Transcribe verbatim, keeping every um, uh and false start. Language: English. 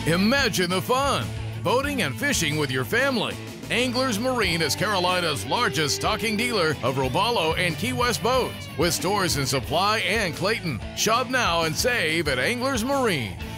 Imagine the fun, boating and fishing with your family. Anglers Marine is Carolina's largest stocking dealer of Robalo and Key West boats, with stores in Supply and Clayton. Shop now and save at Anglers Marine.